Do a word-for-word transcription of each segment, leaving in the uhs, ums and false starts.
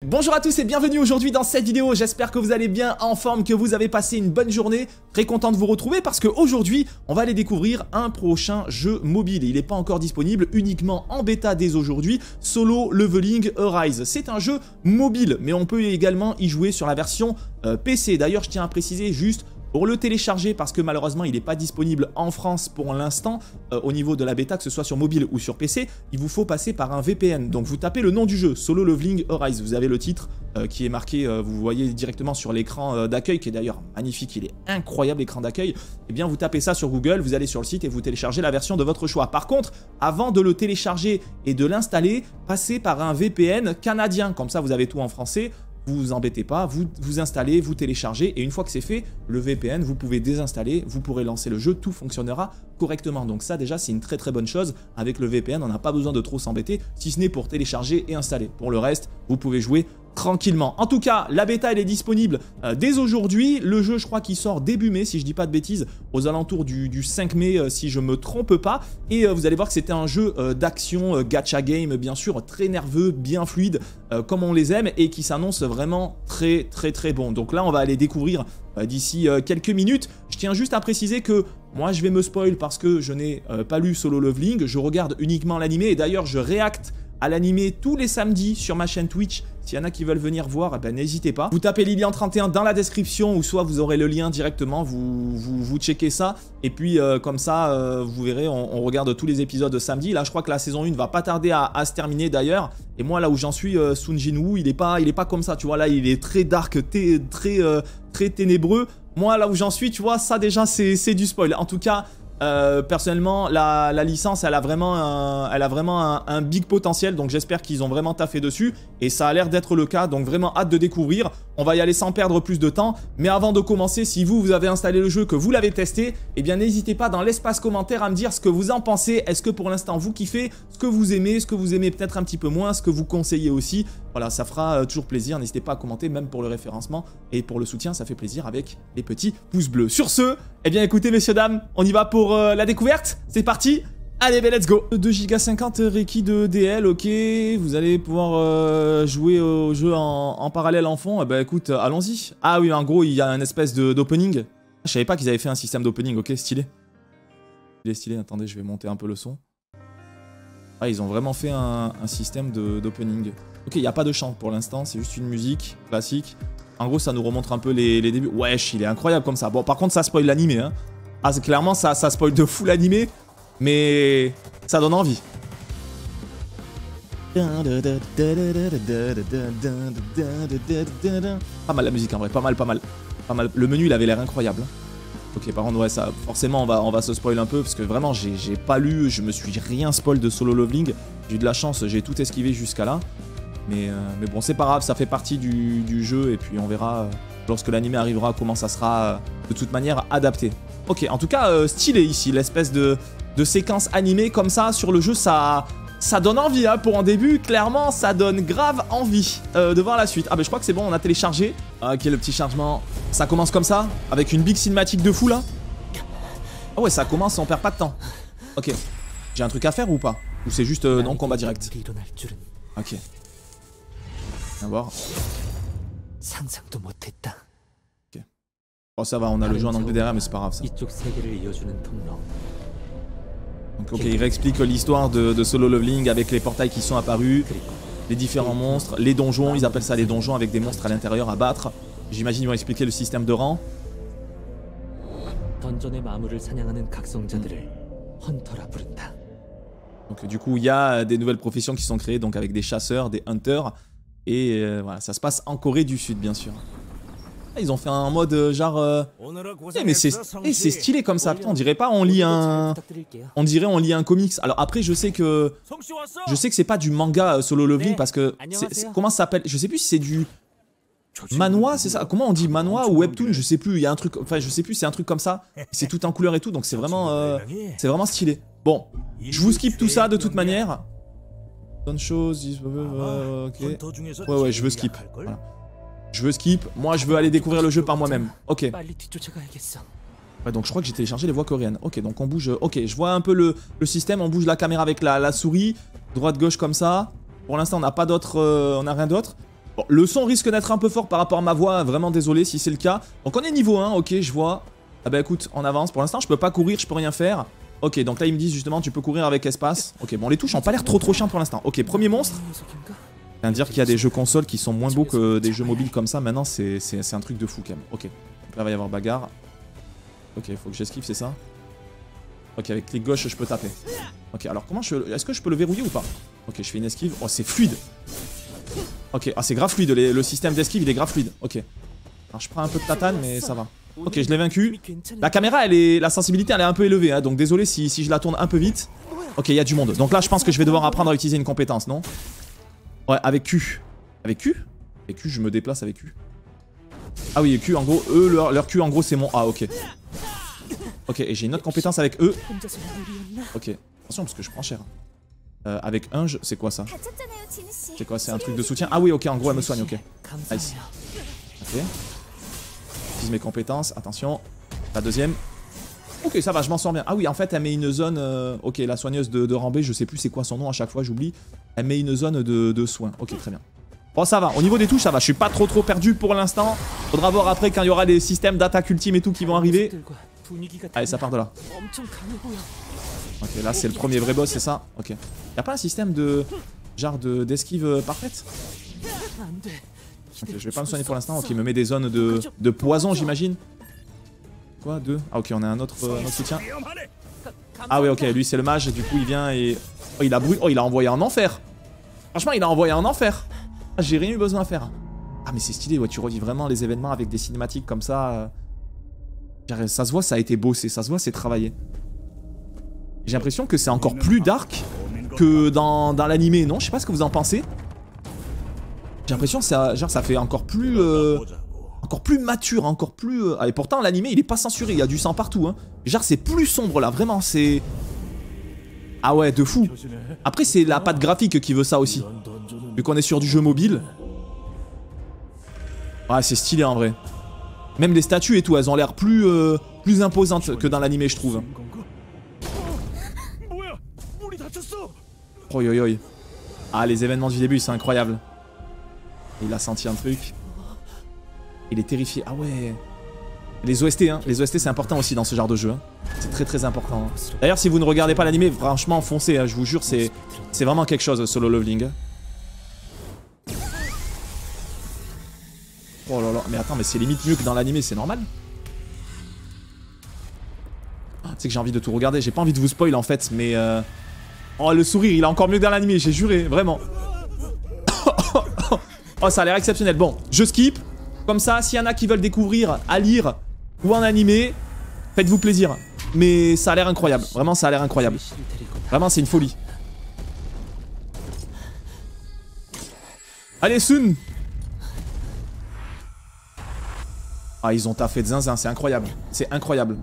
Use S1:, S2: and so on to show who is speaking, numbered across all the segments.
S1: Bonjour à tous et bienvenue aujourd'hui dans cette vidéo, j'espère que vous allez bien, en forme, que vous avez passé une bonne journée. Très content de vous retrouver parce qu'aujourd'hui, on va aller découvrir un prochain jeu mobile. Il n'est pas encore disponible, uniquement en bêta dès aujourd'hui, Solo Leveling Arise. C'est un jeu mobile, mais on peut également y jouer sur la version euh, P C. D'ailleurs, je tiens à préciser juste... pour le télécharger, parce que malheureusement il n'est pas disponible en France pour l'instant euh, au niveau de la bêta, que ce soit sur mobile ou sur P C, il vous faut passer par un V P N. Donc vous tapez le nom du jeu, Solo Leveling Arise, vous avez le titre euh, qui est marqué, euh, vous voyez directement sur l'écran euh, d'accueil, qui est d'ailleurs magnifique, il est incroyable l'écran d'accueil. Et bien vous tapez ça sur Google, vous allez sur le site et vous téléchargez la version de votre choix. Par contre, avant de le télécharger et de l'installer, passez par un V P N canadien, comme ça vous avez tout en français. Vous vous embêtez pas, vous vous installez, vous téléchargez et une fois que c'est fait, le V P N, vous pouvez désinstaller, vous pourrez lancer le jeu, tout fonctionnera correctement. Donc ça déjà c'est une très très bonne chose. Avec le V P N, on n'a pas besoin de trop s'embêter, si ce n'est pour télécharger et installer. Pour le reste, vous pouvez jouer tranquillement. En tout cas, la bêta elle est disponible euh, dès aujourd'hui. Le jeu, je crois qu'il sort début mai, si je dis pas de bêtises, aux alentours du, du cinq mai, euh, si je me trompe pas. Et euh, vous allez voir que c'était un jeu euh, d'action, euh, gacha game, bien sûr, très nerveux, bien fluide, euh, comme on les aime, et qui s'annonce vraiment très très très bon. Donc là, on va aller découvrir euh, d'ici euh, quelques minutes. Je tiens juste à préciser que moi, je vais me spoil parce que je n'ai euh, pas lu Solo Leveling. Je regarde uniquement l'animé, et d'ailleurs, je réacte à l'animé tous les samedis sur ma chaîne Twitch. S'il y en a qui veulent venir voir, eh ben, n'hésitez pas. Vous tapez Lilian trente et un dans la description, ou soit vous aurez le lien directement, vous, vous, vous checkez ça. Et puis euh, comme ça, euh, vous verrez, on, on regarde tous les épisodes de samedi. Là, je crois que la saison un va pas tarder à, à se terminer d'ailleurs. Et moi, là où j'en suis, euh, Sun Jinwoo, il est pas, il est pas comme ça, tu vois. Là, il est très dark, très, euh, très ténébreux. Moi, là où j'en suis, tu vois, ça déjà, c'est du spoil. En tout cas... Euh, personnellement, la, la licence, elle a vraiment un, elle a vraiment un, un big potentiel, donc j'espère qu'ils ont vraiment taffé dessus, et ça a l'air d'être le cas, donc vraiment hâte de découvrir. On va y aller sans perdre plus de temps, mais avant de commencer, si vous, vous avez installé le jeu, que vous l'avez testé, eh bien n'hésitez pas dans l'espace commentaire à me dire ce que vous en pensez. Est-ce que pour l'instant vous kiffez, ce que vous aimez, ce que vous aimez peut-être un petit peu moins, ce que vous conseillez aussi. Voilà, ça fera euh, toujours plaisir, n'hésitez pas à commenter, même pour le référencement, et pour le soutien, ça fait plaisir avec les petits pouces bleus. Sur ce, eh bien écoutez messieurs, dames, on y va pour euh, la découverte, c'est parti. Allez, ben let's go. deux giga cinquante Reiki de D L, ok. Vous allez pouvoir euh, jouer au jeu en, en parallèle en fond. Eh ben écoute, euh, allons-y. Ah oui, en gros, il y a une espèce d'opening. Je savais pas qu'ils avaient fait un système d'opening, ok, stylé. Stylé, stylé, attendez, je vais monter un peu le son. Ah, ils ont vraiment fait un, un système d'opening. Ok, il n'y a pas de chant pour l'instant, c'est juste une musique classique. En gros, ça nous remontre un peu les, les débuts. Wesh, il est incroyable comme ça. Bon, par contre, ça spoil l'animé, hein. Ah, clairement, ça, ça spoil de fou l'animé. Mais ça donne envie. Pas mal la musique en vrai, pas mal, pas mal. Pas mal. Le menu il avait l'air incroyable. Ok, par contre, ouais, ça, forcément, on va, on va se spoil un peu parce que vraiment, j'ai pas lu, je me suis rien spoil de Solo Leveling. J'ai eu de la chance, j'ai tout esquivé jusqu'à là. Mais, euh, mais bon, c'est pas grave, ça fait partie du, du jeu et puis on verra euh, lorsque l'animé arrivera comment ça sera euh, de toute manière adapté. Ok, en tout cas, euh, stylé ici, l'espèce de. de séquences animées comme ça sur le jeu, ça, ça donne envie, hein, pour un début, clairement, ça donne grave envie euh, de voir la suite. Ah bah je crois que c'est bon, on a téléchargé. Ok, le petit chargement, ça commence comme ça, avec une big cinématique de fou là. Ah ouais, ça commence, on perd pas de temps. Ok, j'ai un truc à faire ou pas? Ou c'est juste euh, non, combat direct? Ok. Viens voir. Ok. Oh ça va, on a le jeu en anglais derrière, mais c'est pas grave ça. Donc, ok, il réexplique l'histoire de, de Solo Leveling avec les portails qui sont apparus, les différents monstres, les donjons, ils appellent ça les donjons avec des monstres à l'intérieur à battre. J'imagine ils vont expliquer le système de rang. Donc du coup il y a des nouvelles professions qui sont créées, donc avec des chasseurs, des hunters, et euh, voilà, ça se passe en Corée du Sud bien sûr. Ils ont fait un mode euh, genre... Euh... Eh, mais c'est eh, stylé comme ça, putain, on dirait pas on lit un... On dirait on lit un comics. Alors après je sais que... Je sais que c'est pas du manga euh, Solo Leveling parce que... c'est est, comment ça s'appelle? Je sais plus si c'est du... Manhwa, c'est ça? Comment on dit manhwa ou webtoon? Je sais plus, il y a un truc... Enfin je sais plus, c'est un truc comme ça. C'est tout en couleur et tout, donc c'est vraiment... Euh... C'est vraiment stylé. Bon, je vous skip tout ça de toute manière. Bonne chose... Euh, ok. Ouais ouais, je veux skip. Voilà. Je veux skip, moi je veux aller découvrir le jeu par moi-même. Ok. Ouais, donc je crois que j'ai téléchargé les voix coréennes. Ok, donc on bouge... Ok, je vois un peu le, le système, on bouge la caméra avec la, la souris. Droite-gauche comme ça. Pour l'instant on n'a pas d'autre... Euh, on n'a rien d'autre. Bon, le son risque d'être un peu fort par rapport à ma voix, vraiment désolé si c'est le cas. Donc on est niveau un, ok, je vois. Ah bah écoute, on avance. Pour l'instant, je peux pas courir, je peux rien faire. Ok, donc là ils me disent justement tu peux courir avec espace. Ok, bon les touches ont pas l'air trop trop chiantes pour l'instant. Ok, premier monstre. Je viens de dire qu'il y a des jeux consoles qui sont moins beaux que des jeux mobiles comme ça. Maintenant c'est un truc de fou quand même. Ok, donc là il va y avoir bagarre. Ok, faut que j'esquive, c'est ça? Ok, avec clic gauche je peux taper. Ok, alors comment je... Est-ce que je peux le verrouiller ou pas? Ok, je fais une esquive. Oh, c'est fluide. Ok, ah c'est grave fluide, le, le système d'esquive il est grave fluide. Ok. Alors je prends un peu de tatane mais ça va. Ok, je l'ai vaincu. La caméra, elle est, la sensibilité, elle est un peu élevée, hein, donc désolé si, si je la tourne un peu vite. Ok, il y a du monde. Donc là, je pense que je vais devoir apprendre à utiliser une compétence, non? Ouais, avec Q. Avec Q? Avec Q, je me déplace avec Q. Ah oui, Q, en gros, eux, leur, leur Q, en gros, c'est mon A, ok. Ok, et j'ai une autre compétence avec eux. Ok, attention, parce que je prends cher. Euh, avec un, c'est quoi ça? C'est quoi? C'est un truc de soutien? Ah oui, ok, en gros, elle me soigne, ok. Nice. Ok. J'utilise mes compétences, attention. La deuxième. Ok, ça va, je m'en sors bien. Ah oui, en fait, elle met une zone... Euh... Ok, la soigneuse de, de Rambé, je sais plus c'est quoi son nom à chaque fois, j'oublie. Elle met une zone de, de soins. Ok, très bien. Bon, ça va. Au niveau des touches, ça va. Je suis pas trop trop perdu pour l'instant. Faudra voir après quand il y aura des systèmes d'attaque ultime et tout qui vont arriver. Allez, ça part de là. Ok, là, c'est le premier vrai boss, c'est ça? Ok. Y'a pas un système de... genre de d'esquive parfaite? Ok, je vais pas me soigner pour l'instant. Ok, il me met des zones de, de poison, j'imagine. Quoi? Deux? Ah, ok, on a un autre, euh, un autre soutien. Ah, ouais, ok, lui, c'est le mage. Du coup, il vient et. Oh, il a brûlé. Oh, il a envoyé en enfer. Franchement, il a envoyé en enfer. Ah, j'ai rien eu besoin à faire. Ah, mais c'est stylé, ouais, tu redis vraiment les événements avec des cinématiques comme ça. Euh... Ça se voit, ça a été bossé. Ça se voit, c'est travaillé. J'ai l'impression que c'est encore plus dark que dans, dans l'animé, non? Je sais pas ce que vous en pensez. J'ai l'impression que ça, genre, ça fait encore plus... Euh, encore plus mature, encore plus... Euh... Ah, et pourtant, l'animé, il est pas censuré, il y a du sang partout. Hein. Genre, c'est plus sombre, là, vraiment, c'est... Ah ouais, de fou. Après, c'est la patte graphique qui veut ça aussi. Vu qu'on est sur du jeu mobile. Ouais, c'est stylé, en vrai. Même les statues et tout, elles ont l'air plus, euh, plus imposantes que dans l'animé, je trouve. Oh, yo, yo. Ah, les événements du début, c'est incroyable. Il a senti un truc. Il est terrifié. Ah ouais. Les O S T, hein. Les O S T, c'est important aussi dans ce genre de jeu. Hein. C'est très très important. Hein. D'ailleurs, si vous ne regardez pas l'animé, franchement, foncez. Hein, je vous jure, c'est c'est vraiment quelque chose, Solo Leveling. Oh là là. Mais attends, mais c'est limite mieux que dans l'animé, c'est normal. Ah, tu sais que j'ai envie de tout regarder. J'ai pas envie de vous spoil en fait, mais... Euh... Oh, le sourire, il est encore mieux que dans l'animé, j'ai juré, vraiment. Oh, ça a l'air exceptionnel. Bon, je skip. Comme ça, s'il y en a qui veulent découvrir à lire ou en animé, faites-vous plaisir. Mais ça a l'air incroyable. Vraiment, ça a l'air incroyable. Vraiment, c'est une folie. Allez, Sun. Ah, ils ont taffé de zinzin, c'est incroyable. C'est incroyable.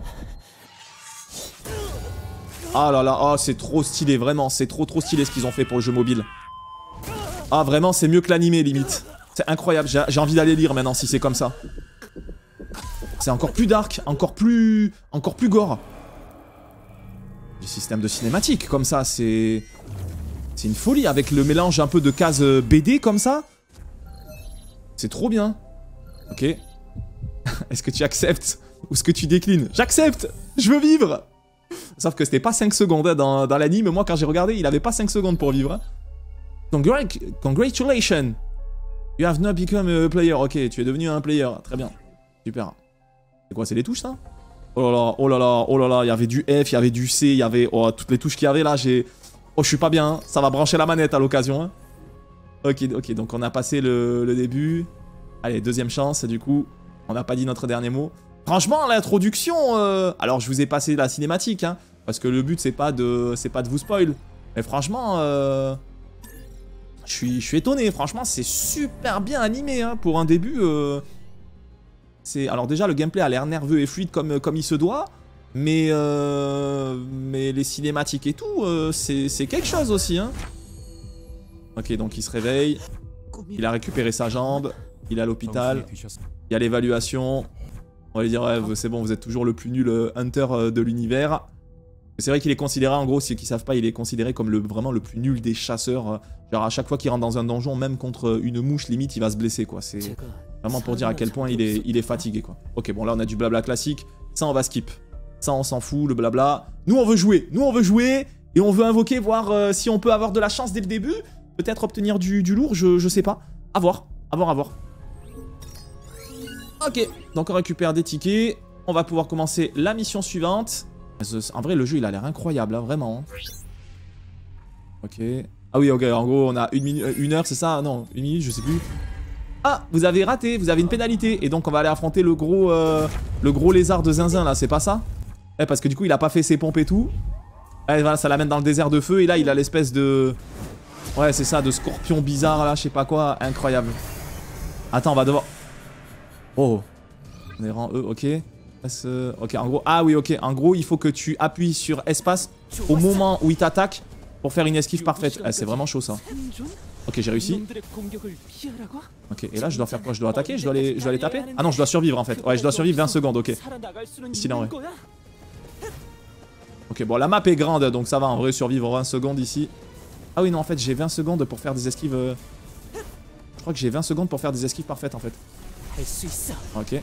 S1: Ah là là, oh, c'est trop stylé, vraiment. C'est trop trop stylé ce qu'ils ont fait pour le jeu mobile. Ah, vraiment, c'est mieux que l'animé, limite. C'est incroyable, j'ai envie d'aller lire maintenant si c'est comme ça. C'est encore plus dark, encore plus... encore plus gore. Du système de cinématique, comme ça, c'est... C'est une folie, avec le mélange un peu de cases B D, comme ça. C'est trop bien. Ok. Est-ce que tu acceptes ou est-ce que tu déclines? J'accepte. Je veux vivre. Sauf que c'était pas cinq secondes hein, dans, dans l'anime. Moi, quand j'ai regardé, il avait pas cinq secondes pour vivre. Hein. Congra Congratulations. You have not become a player. Ok, tu es devenu un player. Très bien. Super. C'est quoi, c'est les touches, ça? Oh là là, oh là là, oh là là. Il y avait du F, il y avait du C, il y avait... Oh, toutes les touches qu'il y avait, là, j'ai... Oh, je suis pas bien. Hein. Ça va brancher la manette à l'occasion. Hein. Ok, ok. Donc, on a passé le, le début. Allez, deuxième chance, du coup. On n'a pas dit notre dernier mot. Franchement, l'introduction... Euh... Alors, je vous ai passé la cinématique, hein. Parce que le but, c'est pas de... c'est pas de vous spoil. Mais franchement... Euh... Je suis, je suis étonné, franchement, c'est super bien animé hein, pour un début. Euh... C'est alors déjà le gameplay a l'air nerveux et fluide comme, comme il se doit, mais euh... mais les cinématiques et tout, euh, c'est quelque chose aussi. Hein. Ok, donc il se réveille, il a récupéré sa jambe, il est à l'hôpital, il y a l'évaluation. On va lui dire ouais, c'est bon, vous êtes toujours le plus nul hunter de l'univers. C'est vrai qu'il est considéré, en gros, ceux qui savent pas, il est considéré comme le, vraiment le plus nul des chasseurs. Genre à chaque fois qu'il rentre dans un donjon, même contre une mouche, limite, il va se blesser, quoi. C'est vraiment pour dire à quel point il est, il est fatigué, quoi. Ok, bon, là, on a du blabla classique. Ça, on va skip. Ça, on s'en fout, le blabla. Nous, on veut jouer. Nous, on veut jouer. Et on veut invoquer, voir euh, si on peut avoir de la chance dès le début. Peut-être obtenir du, du lourd, je, je sais pas. À voir, à voir, à voir. Ok, donc on récupère des tickets. On va pouvoir commencer la mission suivante. En vrai, le jeu, il a l'air incroyable, hein, vraiment. Ok. Ah oui, ok, en gros, on a une, minute, une heure, c'est ça? Non, une minute, je sais plus. Ah, vous avez raté, vous avez une pénalité. Et donc, on va aller affronter le gros, euh, le gros lézard de zinzin, là, c'est pas ça? Eh, parce que du coup, il a pas fait ses pompes et tout. Eh, voilà, ça l'amène dans le désert de feu. Et là, il a l'espèce de... Ouais, c'est ça, de scorpion bizarre, là, je sais pas quoi. Incroyable. Attends, on va devoir... Oh. On est rang E, ok. Ok, en gros... Ah oui, ok. En gros, il faut que tu appuies sur espace au moment où il t'attaque pour faire une esquive parfaite. Ah, c'est vraiment chaud, ça. Ok, j'ai réussi. Ok, et là, je dois faire quoi? Je dois attaquer? Je dois, les... je dois les taper? Ah non, je dois survivre, en fait. Ouais, je dois survivre vingt secondes, ok. Ici, là, ouais. Ok, bon, la map est grande, donc ça va, en vrai, survivre vingt secondes ici. Ah oui, non, en fait, j'ai vingt secondes pour faire des esquives... Euh... Je crois que j'ai vingt secondes pour faire des esquives parfaites, en fait. Ok.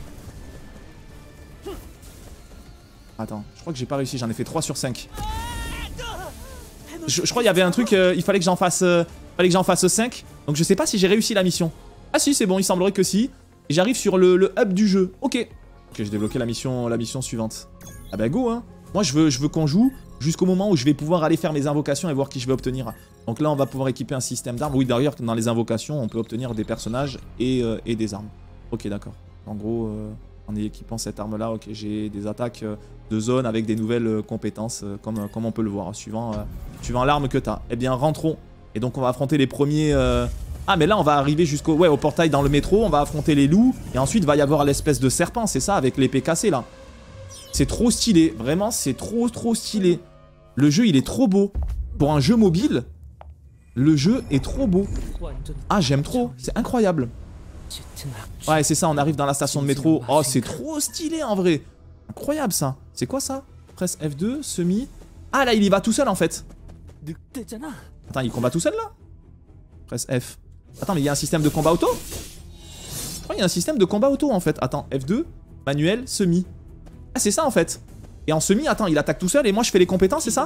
S1: Attends, je crois que j'ai pas réussi, j'en ai fait trois sur cinq. Je, je crois qu'il y avait un truc, euh, il fallait que j'en fasse, euh, fallait que j'en fasse cinq. Donc je sais pas si j'ai réussi la mission. Ah si, c'est bon, il semblerait que si. Et j'arrive sur le, le hub du jeu. Ok. Ok, j'ai débloqué la mission, la mission suivante. Ah bah go, hein. Moi je veux, je veux qu'on joue jusqu'au moment où je vais pouvoir aller faire mes invocations et voir qui je vais obtenir. Donc là, on va pouvoir équiper un système d'armes. Oui, d'ailleurs, dans les invocations, on peut obtenir des personnages et, euh, et des armes. Ok, d'accord. En gros... Euh... En équipant cette arme là, ok, j'ai des attaques de zone avec des nouvelles compétences, comme, comme on peut le voir, suivant, euh, suivant l'arme que t'as. Eh bien, rentrons. Et donc, on va affronter les premiers... Euh... Ah, mais là, on va arriver jusqu'au ouais, au portail dans le métro, on va affronter les loups, et ensuite, il va y avoir l'espèce de serpent, c'est ça, avec l'épée cassée, là. C'est trop stylé, vraiment, c'est trop, trop stylé. Le jeu, il est trop beau. Pour un jeu mobile, le jeu est trop beau. Ah, j'aime trop, c'est incroyable. Ouais, c'est ça, on arrive dans la station de métro. Oh, c'est trop stylé en vrai. Incroyable ça. C'est quoi ça? Presse F deux, semi. Ah, là, il y va tout seul en fait. Attends, il combat tout seul là? Presse F. Attends, mais il y a un système de combat auto? Je crois qu'il y a un système de combat auto en fait. Attends, F deux, manuel, semi. Ah, c'est ça en fait. Et en semi, attends, il attaque tout seul et moi je fais les compétences, c'est ça?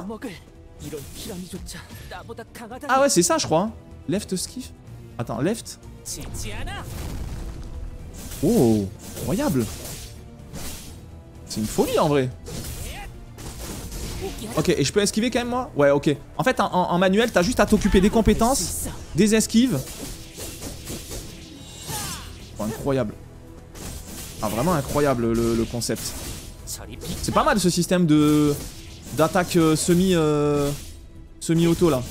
S1: Ah ouais, c'est ça, je crois. Hein. Left skiff. Attends, left. Oh, incroyable. C'est une folie en vrai. Ok, et je peux esquiver quand même moi? Ouais, ok. En fait, en, en manuel, t'as juste à t'occuper des compétences, des esquives. Oh, incroyable. Ah, vraiment incroyable le, le concept. C'est pas mal ce système de d'attaque euh, semi euh, semi-auto là.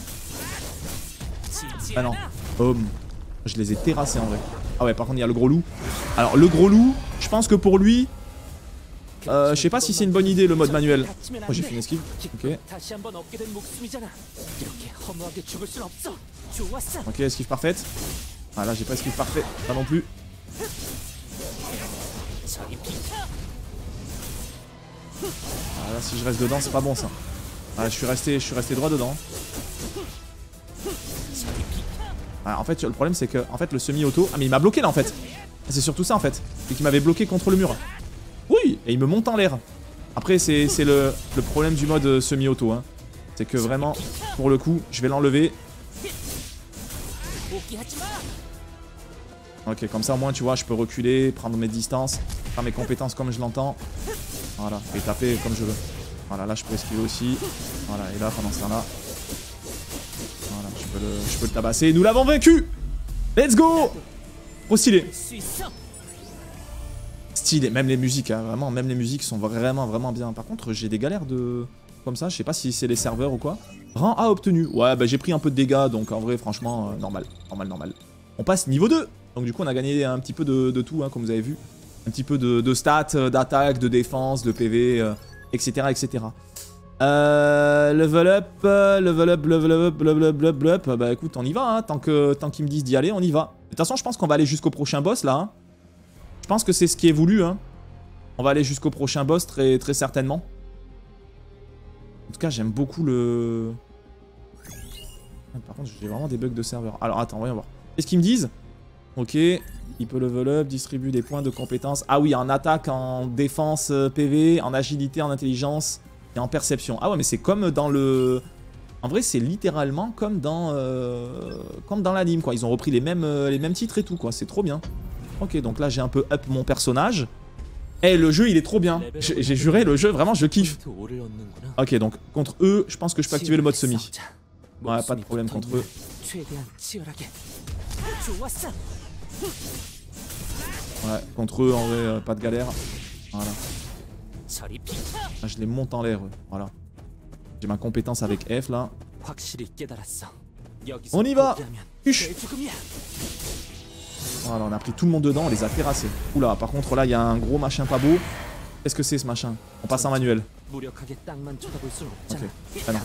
S1: Ah non. Boom. Je les ai terrassés en vrai. Ah ouais, par contre, il y a le gros loup. Alors, le gros loup, je pense que pour lui... Euh, je sais pas si c'est une bonne idée, le mode manuel. Oh, j'ai fait une esquive. Ok. Ok, esquive parfaite. Ah là, j'ai pas esquive parfaite. Pas non plus. Ah là, si je reste dedans, c'est pas bon ça. Ah, je suis resté, je suis resté droit dedans. Ah, en fait, le problème, c'est que en fait, le semi-auto... Ah, mais il m'a bloqué là en fait. C'est surtout ça en fait. C'est qu'il m'avait bloqué contre le mur. Oui, et il me monte en l'air. Après, c'est le, le problème du mode semi-auto. Hein. C'est que vraiment, pour le coup, je vais l'enlever. Ok, comme ça au moins, tu vois, je peux reculer, prendre mes distances, faire mes compétences comme je l'entends. Voilà, et taper comme je veux. Voilà, là, je peux esquiver aussi. Voilà, et là, pendant ce temps-là... Voilà, je peux, le, je peux le tabasser. Nous l'avons vaincu! Let's go! Trop stylé. Stylé, même les musiques, hein, vraiment, même les musiques sont vraiment, vraiment bien. Par contre, j'ai des galères de... Comme ça, je sais pas si c'est les serveurs ou quoi. Rang A obtenu. Ouais, bah j'ai pris un peu de dégâts, donc en vrai, franchement, euh, normal. Normal, normal. On passe niveau deux. Donc du coup, on a gagné un petit peu de, de tout, hein, comme vous avez vu. Un petit peu de, de stats, d'attaque, de défense, de P V, euh, et cetera, et cetera. Euh, level up, level up, level up, level up, level up. Bah écoute, on y va, hein, tant que tant qu'ils me disent d'y aller, on y va. De toute façon, je pense qu'on va aller jusqu'au prochain boss, là. Hein. Je pense que c'est ce qui est voulu, hein. On va aller jusqu'au prochain boss, très, très certainement. En tout cas, j'aime beaucoup le... Par contre, j'ai vraiment des bugs de serveur. Alors, attends, voyons voir. Qu'est-ce qu'ils me disent? Ok, il peut level up, distribue des points de compétences. Ah oui, en attaque, en défense P V, en agilité, en intelligence et en perception. Ah ouais, mais c'est comme dans le... En vrai, c'est littéralement comme dans, euh... comme dans l'anime, quoi. Ils ont repris les mêmes, euh, les mêmes titres et tout, quoi. C'est trop bien. Ok, donc là, j'ai un peu up mon personnage. Eh, le jeu, il est trop bien. J'ai juré, le jeu, vraiment, je kiffe. Ok, donc, contre eux, je pense que je peux activer le mode semi. Ouais, pas de problème contre eux. Ouais, contre eux, en vrai, euh, pas de galère. Voilà. Ah, je les monte en l'air, voilà. J'ai ma compétence avec F, là. On y va. Huch. Voilà, on a pris tout le monde dedans, on les a terrassés. Oula, par contre, là, il y a un gros machin pas beau. Qu'est-ce que c'est, ce machin? On passe en manuel. Ok. Ah non.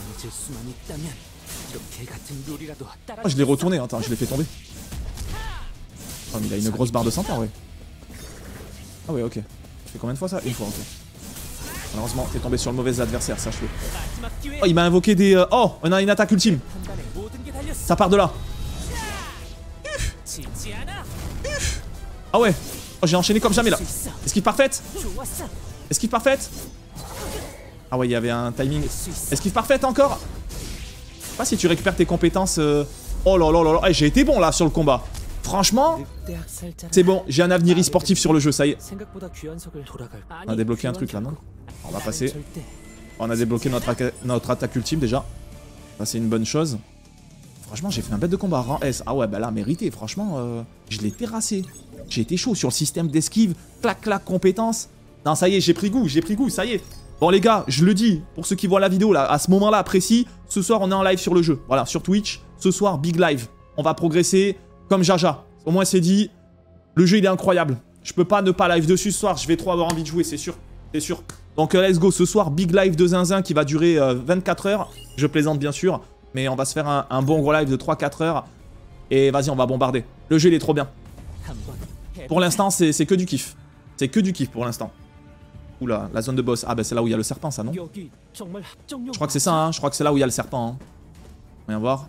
S1: Oh, je l'ai retourné, attends, je l'ai fait tomber. Oh, mais il a une grosse barre de santé, en vrai. Ah ouais, ok. Je fais combien de fois ça? Une fois, ok. Malheureusement, t'es tombé sur le mauvais adversaire, sache-le. Oh, il m'a invoqué des... Euh... Oh, on a une attaque ultime. Ça part de là. Uf. Uf. Ah ouais. Oh, j'ai enchaîné comme jamais, là. Esquive parfaite. Esquive parfaite. Ah ouais, il y avait un timing. Esquive parfaite, encore. Je sais pas si tu récupères tes compétences... Euh... Oh là là là là. Hey, j'ai été bon, là, sur le combat. Franchement, c'est bon, j'ai un avenir e-sportif sur le jeu, ça y est. On a débloqué un truc là, non? On va passer. On a débloqué notre, notre attaque ultime déjà. Ça, c'est une bonne chose. Franchement, j'ai fait un bête de combat, rang S. Ah ouais, bah là, mérité, franchement, euh, je l'ai terrassé. J'ai été chaud sur le système d'esquive, clac, clac, compétences. Non, ça y est, j'ai pris goût, j'ai pris goût, ça y est. Bon les gars, je le dis, pour ceux qui voient la vidéo là, à ce moment-là précis, ce soir, on est en live sur le jeu. Voilà, sur Twitch, ce soir, big live. On va progresser. Comme Jaja. Au moins c'est dit, le jeu il est incroyable. Je peux pas ne pas live dessus ce soir, je vais trop avoir envie de jouer, c'est sûr. C'est sûr. Donc euh, let's go, ce soir, big live de Zinzin qui va durer euh, vingt-quatre heures. Je plaisante bien sûr, mais on va se faire un, un bon gros live de trois quatre heures. Et vas-y, on va bombarder. Le jeu il est trop bien. Pour l'instant, c'est que du kiff. C'est que du kiff pour l'instant. Oula, la zone de boss. Ah bah c'est là où il y a le serpent, ça, non? Je crois que c'est ça, hein. Je crois que c'est là où il y a le serpent. Hein. Viens voir.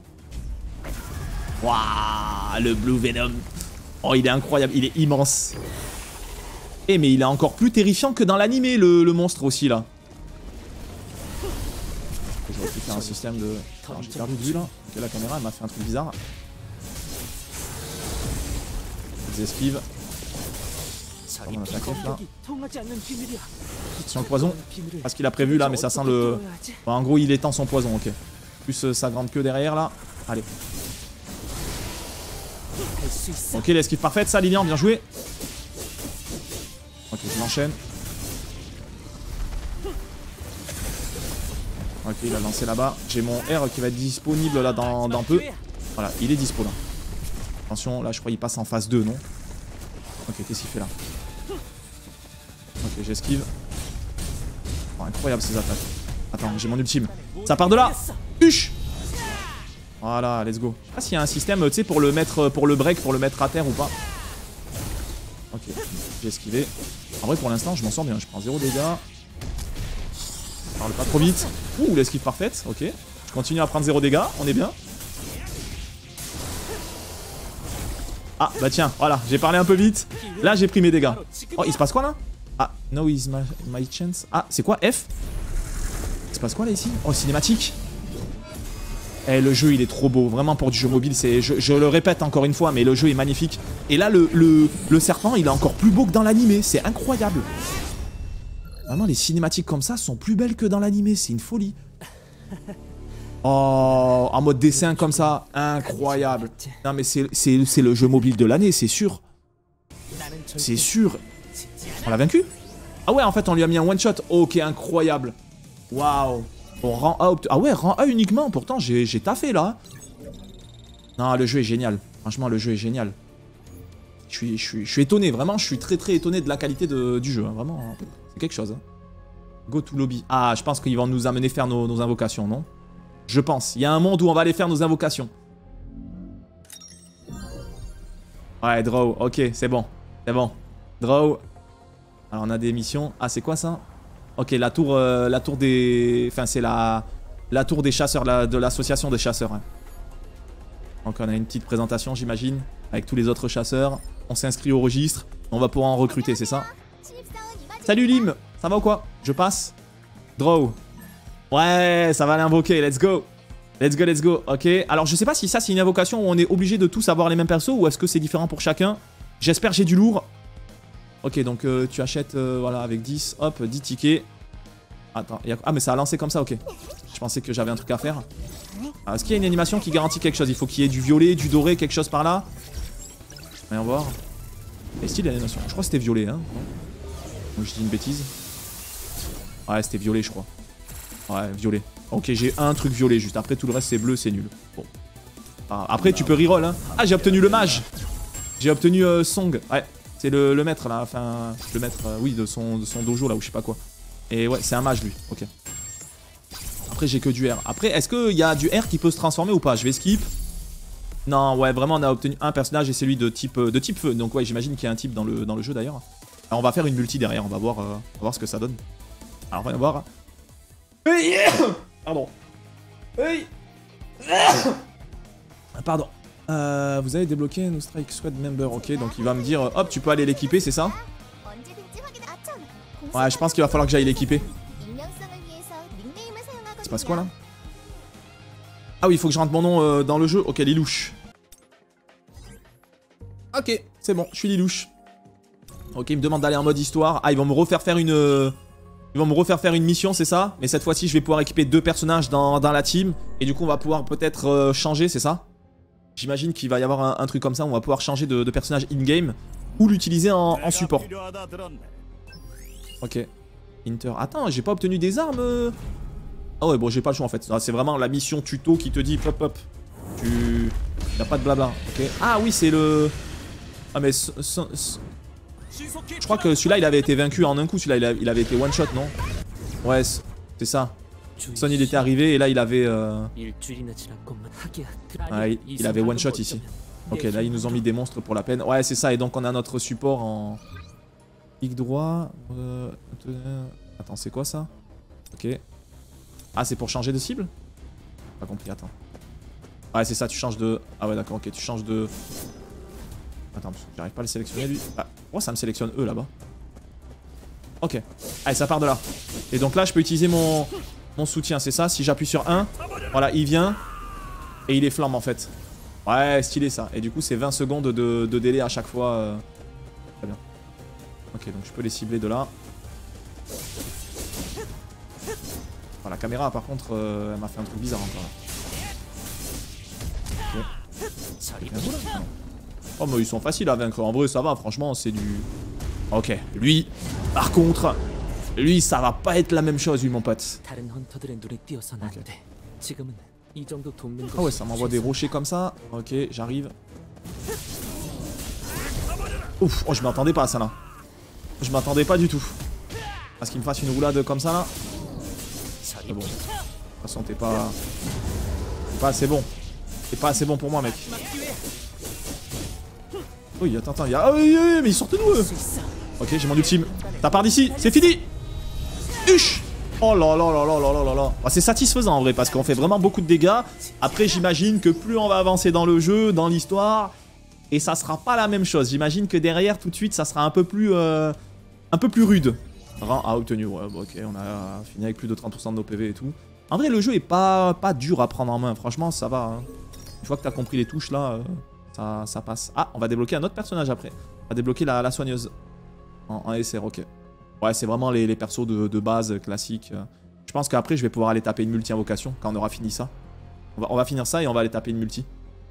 S1: Waouh, le Blue Venom. Oh, il est incroyable, il est immense. Eh, mais il est encore plus terrifiant que dans l'animé, le, le monstre aussi, là. Je vais faire un système de... J'ai perdu de vue, là. Ok, la caméra, elle m'a fait un truc bizarre. Des esquives. On a attaqué, là. Attention le poison. Parce qu'il a prévu, là, mais ça sent le... Bon, en gros, il étend son poison, ok. Plus euh, sa grande queue derrière, là. Allez. Ok, l'esquive parfaite, ça, Lilian, bien joué. Ok, je l'enchaîne. Ok, il a lancé là-bas. J'ai mon R qui va être disponible là dans, dans peu. Voilà, il est dispo là. Attention, là, je crois qu'il passe en phase deux, non? Ok, qu'est-ce qu'il fait là? Ok, j'esquive. Oh, incroyable ces attaques. Attends, j'ai mon ultime. Ça part de là. Huch. Voilà, let's go. Je sais pas s'il y a un système, tu sais, pour le mettre, pour le break, pour le mettre à terre ou pas. Ok, j'ai esquivé. En vrai, pour l'instant, je m'en sors bien. Je prends zéro dégâts. Je parle pas trop vite. Ouh, l'esquive parfaite. Ok. Je continue à prendre zéro dégâts. On est bien. Ah, bah tiens, voilà. J'ai parlé un peu vite. Là, j'ai pris mes dégâts. Oh, il se passe quoi là? Ah, no is my, my chance. Ah, c'est quoi F? Il se passe quoi là ici? Oh, cinématique. Eh, le jeu il est trop beau, vraiment pour du jeu mobile, c'est, je, je le répète encore une fois, mais le jeu est magnifique. Et là le, le, le serpent il est encore plus beau que dans l'animé, c'est incroyable. Vraiment les cinématiques comme ça sont plus belles que dans l'animé, c'est une folie. Oh, en mode dessin comme ça, incroyable. Non mais c'est le jeu mobile de l'année, c'est sûr. C'est sûr. On l'a vaincu? Ah ouais, en fait on lui a mis un one shot, ok, incroyable. Waouh. Bon, rang A, ah ouais, rang A uniquement, pourtant j'ai taffé là. Non, le jeu est génial. Franchement, le jeu est génial. Je suis, je suis, je suis étonné, vraiment, je suis très très étonné de la qualité de, du jeu. Hein. Vraiment, c'est quelque chose. Hein. Go to lobby. Ah, je pense qu'ils vont nous amener faire nos, nos invocations, non? Je pense. Il y a un monde où on va aller faire nos invocations. Ouais, draw. Ok, c'est bon. C'est bon. Draw. Alors, on a des missions. Ah, c'est quoi ça? Ok, la tour, euh, la tour des... Enfin, c'est la... La tour des chasseurs, la... de l'association des chasseurs. Hein. Donc on a une petite présentation, j'imagine, avec tous les autres chasseurs. On s'inscrit au registre. On va pouvoir en recruter, c'est ça? Salut Lim, ça va ou quoi? Je passe. Draw. Ouais, ça va l'invoquer, let's go. Let's go, let's go. Ok, alors je sais pas si ça c'est une invocation où on est obligé de tous avoir les mêmes persos ou est-ce que c'est différent pour chacun. J'espère j'ai du lourd. Ok, donc euh, tu achètes, euh, voilà, avec dix, hop, dix tickets. Attends, y a... ah mais ça a lancé comme ça, ok. Je pensais que j'avais un truc à faire. Est-ce qu'il y a une animation qui garantit quelque chose? Il faut qu'il y ait du violet, du doré, quelque chose par là. Voyons voir. Et style l'animation. Je crois que c'était violet, hein. Ou je dis une bêtise. Ouais, c'était violet, je crois. Ouais, violet. Ok, j'ai un truc violet juste. Après, tout le reste, c'est bleu, c'est nul. Bon. Ah, après, tu peux reroll, hein. Ah, j'ai obtenu le mage. J'ai obtenu euh, Song. Ouais, c'est le, le maître, là. Enfin, le maître, euh, oui, de son, de son dojo, là, ou je sais pas quoi. Et ouais, c'est un mage, lui. Ok. Après, j'ai que du R. Après, est-ce qu'il y a du R qui peut se transformer ou pas? Je vais skip. Non, ouais, vraiment, on a obtenu un personnage et c'est lui de type, de type feu. Donc, ouais, j'imagine qu'il y a un type dans le, dans le jeu, d'ailleurs. Alors, on va faire une multi derrière. On va voir, euh, on va voir ce que ça donne. Alors, on va voir. Pardon. Pardon. Euh, vous avez débloqué No Strike Squad Member. Ok, donc il va me dire, hop, tu peux aller l'équiper, c'est ça? Ouais, je pense qu'il va falloir que j'aille l'équiper. Il se passe quoi là? Ah oui, il faut que je rentre mon nom euh, dans le jeu. Ok, Lilouche. Ok, c'est bon, je suis Lilouche. Ok, il me demande d'aller en mode histoire. Ah, ils vont me refaire faire une... Ils vont me refaire faire une mission, c'est ça? Mais cette fois-ci, je vais pouvoir équiper deux personnages dans, dans la team. Et du coup, on va pouvoir peut-être euh, changer, c'est ça? J'imagine qu'il va y avoir un, un truc comme ça. On va pouvoir changer de, de personnage in-game. Ou l'utiliser en, en support. Ok. Inter. Attends, j'ai pas obtenu des armes. Ah ouais, bon, j'ai pas le choix en fait. C'est vraiment la mission tuto qui te dit hop hop. Tu... Y'a pas de blabla. Ok. Ah oui, c'est le... Ah mais... Ce, ce, ce... Je crois que celui-là, il avait été vaincu en un coup. Celui-là, il, il avait été one shot, non? Ouais, c'est ça. Son, il était arrivé et là, il avait... Euh... Ouais, il avait one shot ici. Ok, là, ils nous ont mis des monstres pour la peine. Ouais, c'est ça. Et donc, on a notre support en... Clic droit. Euh... Attends, c'est quoi ça? Ok. Ah, c'est pour changer de cible? Pas compris, attends. Ouais, c'est ça, tu changes de... Ah ouais, d'accord, ok, tu changes de... Attends, parce que j'arrive pas à le sélectionner, lui. Ah, pourquoi ça me sélectionne eux, là-bas? Ok. Allez, ça part de là. Et donc là, je peux utiliser mon, mon soutien, c'est ça? Si j'appuie sur un, voilà, il vient. Et il est flamme, en fait. Ouais, stylé, ça. Et du coup, c'est vingt secondes de, de délai à chaque fois. Euh... Très bien. Ok, donc je peux les cibler de là. Oh, la caméra, par contre, euh, elle m'a fait un truc bizarre encore. Okay. Oh, mais ils sont faciles à vaincre. En vrai, ça va, franchement, c'est du... Ok, lui, par contre, lui, ça va pas être la même chose, lui, mon pote. Okay. Ah ouais, ça m'envoie des rochers comme ça. Ok, j'arrive. Ouf, oh, je m'attendais pas à ça, là. Je m'attendais pas du tout. Parce qu'il me fasse une roulade comme ça, là. Mais bon, de toute façon, t'es pas... T'es pas assez bon. T'es pas assez bon pour moi, mec. Oui, attends, attends, il y a... Ah oui, oui, mais ils sortent d'où, eux? Ok, j'ai mon ultime. Ça part d'ici, c'est fini. Huch. Oh là là là là là là là là. Oh, c'est satisfaisant, en vrai, parce qu'on fait vraiment beaucoup de dégâts. Après, j'imagine que plus on va avancer dans le jeu, dans l'histoire... Et ça sera pas la même chose. J'imagine que derrière, tout de suite, ça sera un peu plus... Euh, un peu plus rude. Rang A obtenu, ouais, bon, ok, on a fini avec plus de trente pour cent de nos P V et tout. En vrai, le jeu est pas, pas dur à prendre en main, franchement, ça va. Hein. Une fois que t'as compris les touches, là, euh, ça, ça passe. Ah, on va débloquer un autre personnage après. On va débloquer la, la soigneuse. En, en S R, ok. Ouais, c'est vraiment les, les persos de, de base classiques. Je pense qu'après, je vais pouvoir aller taper une multi-invocation quand on aura fini ça. On va, on va finir ça et on va aller taper une multi.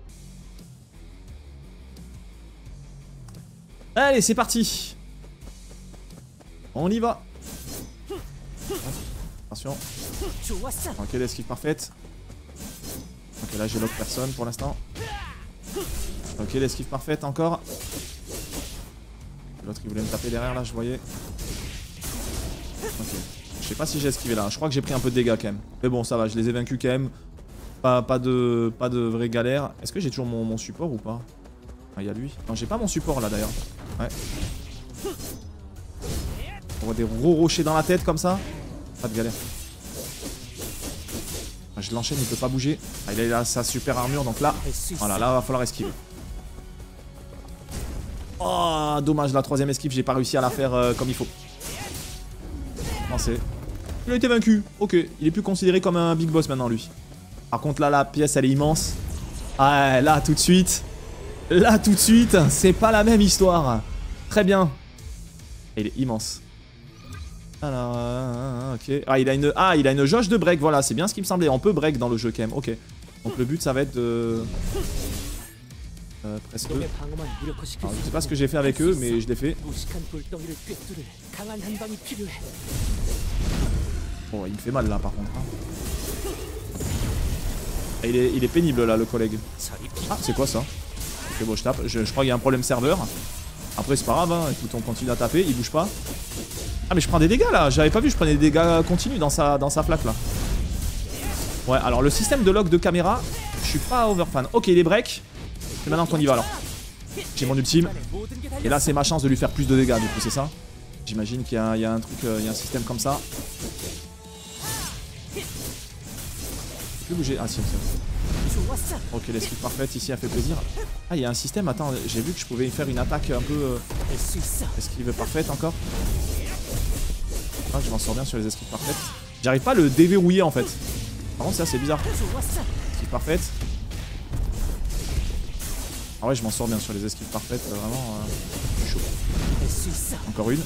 S1: Allez, c'est parti. On y va. Attention. Ok, l'esquive parfaite. Ok, là j'ai l'autre personne pour l'instant. Ok, l'esquive parfaite encore. L'autre il voulait me taper derrière là, je voyais. Ok. Je sais pas si j'ai esquivé là. Je crois que j'ai pris un peu de dégâts quand même. Mais bon, ça va, je les ai vaincus quand même. Pas, pas, de, pas de vraie galère. Est-ce que j'ai toujours mon, mon support ou pas? Ah, il y a lui. Non, j'ai pas mon support là d'ailleurs. Ouais. On voit des gros rochers dans la tête comme ça. Pas de galère. Ah, je l'enchaîne, il peut pas bouger. Ah, il a sa super armure, donc là, voilà, là, va falloir esquiver. Oh, dommage, la troisième esquive, j'ai pas réussi à la faire euh, comme il faut. Non, c'est... Il a été vaincu. Ok, il est plus considéré comme un big boss maintenant, lui. Par contre, là, la pièce, elle est immense. Ah, là, tout de suite. Là, tout de suite, c'est pas la même histoire. Très bien. Et il est immense. Alors, euh, ok. Ah il, a une, ah, il a une jauge de break, voilà, c'est bien ce qui me semblait. On peut break dans le jeu quand même, ok. Donc le but, ça va être de... Euh, presque. Alors, je sais pas ce que j'ai fait avec eux, mais je l'ai fait. Oh, il me fait mal là, par contre. Hein. Ah, il, est, il est pénible là, le collègue. Ah, c'est quoi ça? Ok, bon, je tape. Je, je crois qu'il y a un problème serveur. Après, c'est pas grave, hein. Écoute, on continue à taper, il bouge pas. Ah, mais je prends des dégâts là, j'avais pas vu, je prenais des dégâts continus dans sa, dans sa flaque là. Ouais, alors le système de lock de caméra, je suis pas overfan. Ok, il est break. C'est maintenant qu'on y va alors. J'ai mon ultime. Et là, c'est ma chance de lui faire plus de dégâts, du coup, c'est ça? J'imagine qu'il y, y a un truc, euh, il y a un système comme ça. Je peux plus bouger. Ah, si, si. Ok, l'esquive parfaite ici, elle fait plaisir. Ah, il y a un système. Attends, j'ai vu que je pouvais faire une attaque un peu. Euh... Esquive parfaite encore. Ah, je m'en sors bien sur les esquives parfaites. J'arrive pas à le déverrouiller en fait. Par contre, ça c'est bizarre. Esquive parfaite. Ah ouais, je m'en sors bien sur les esquives parfaites. Euh, vraiment, euh, chaud. Encore une.